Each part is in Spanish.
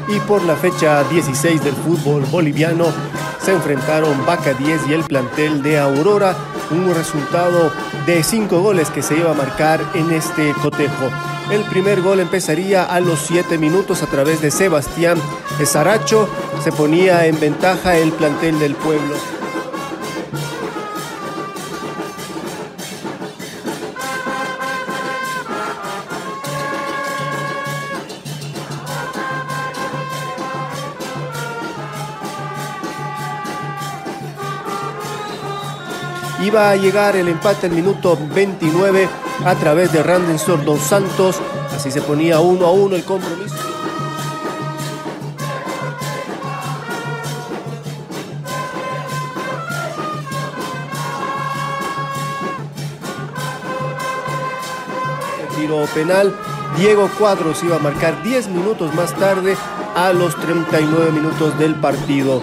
Y por la fecha 16 del fútbol boliviano se enfrentaron Vaca 10 y el plantel de Aurora, un resultado de 5 goles que se iba a marcar en este cotejo. El primer gol empezaría a los 7 minutos a través de Sebastián Saracho. Se ponía en ventaja el plantel del Pueblo. Iba a llegar el empate al minuto 29 a través de Randensor Dos Santos. Así se ponía 1-1 el compromiso. El tiro penal, Diego Cuadros iba a marcar 10 minutos más tarde a los 39 minutos del partido.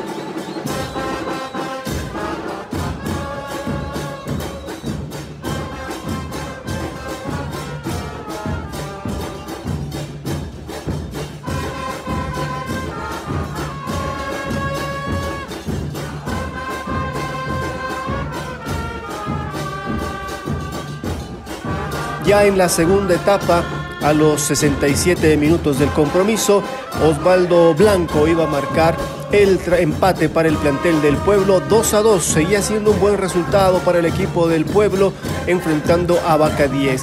Ya en la segunda etapa, a los 67 minutos del compromiso, Osvaldo Blanco iba a marcar el empate para el plantel del Pueblo. 2-2, seguía siendo un buen resultado para el equipo del Pueblo enfrentando a Vaca 10.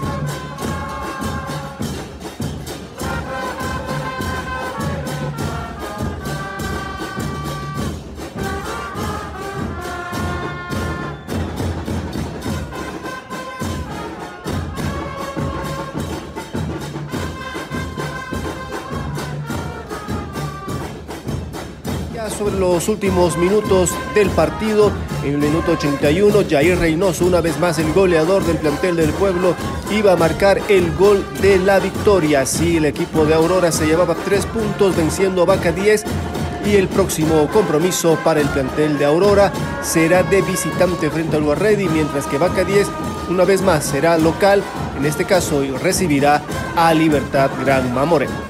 Sobre los últimos minutos del partido, en el minuto 81, Jair Reynoso, una vez más el goleador del plantel del Pueblo, iba a marcar el gol de la victoria. Así el equipo de Aurora se llevaba 3 puntos venciendo a Vaca 10, y el próximo compromiso para el plantel de Aurora será de visitante frente al Alwaerdi, mientras que Vaca 10 una vez más será local. En este caso recibirá a Libertad Gran Mamoré.